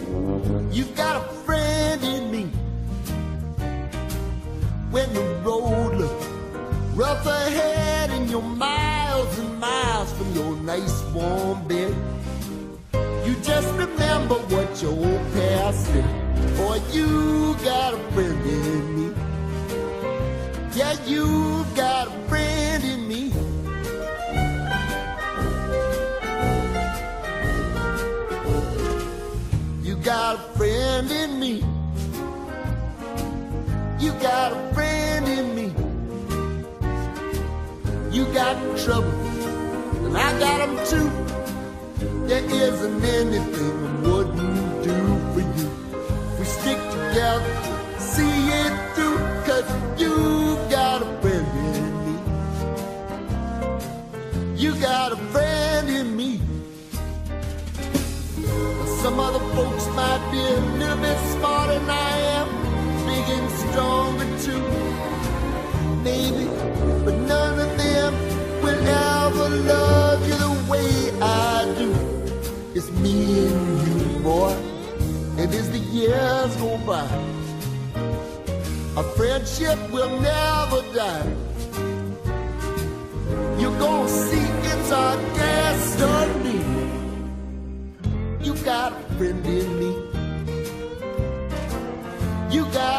You got a friend in me. When the road looks rough ahead and you're miles and miles from your nice warm bed, you just remember what your old past said. Boy, you got a friend in me. Yeah, you got a friend in me. You got a friend in me. You got a friend in me. You got trouble, and I got them too. There isn't anything I wouldn't do for you. We stick together, see it through, 'cause you got a friend in me. You got a friend in me. Some other folks might be a little bit smarter than I am, big and stronger too, maybe, but none of them will ever love you the way I do. It's me and you, boy, and as the years go by, our friendship will never die. You're gonna see it's our destiny. You got a friend in me. You got